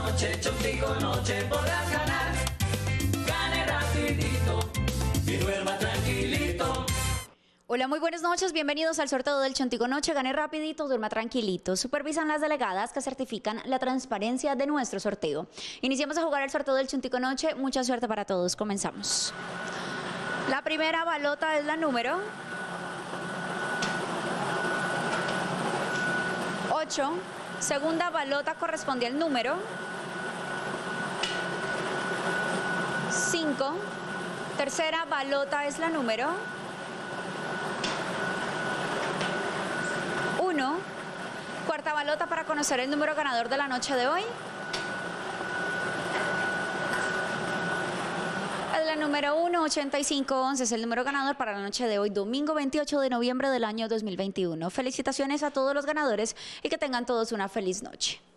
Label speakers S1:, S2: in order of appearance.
S1: noche, Chontico Noche podrás ganar. Gane rapidito y duerma tranquilito.
S2: Hola, muy buenas noches, bienvenidos al sorteo del Chontico Noche. Gane rapidito, duerma tranquilito. Supervisan las delegadas que certifican la transparencia de nuestro sorteo. Iniciamos a jugar el sorteo del Chontico Noche. Mucha suerte para todos, comenzamos. La primera balota es la número 8. Segunda balota corresponde al número 5. Tercera balota es la número 1. Cuarta balota para conocer el número ganador de la noche de hoy. Es la número 1, 8511, es el número ganador para la noche de hoy, domingo 28 de noviembre del año 2021. Felicitaciones a todos los ganadores y que tengan todos una feliz noche.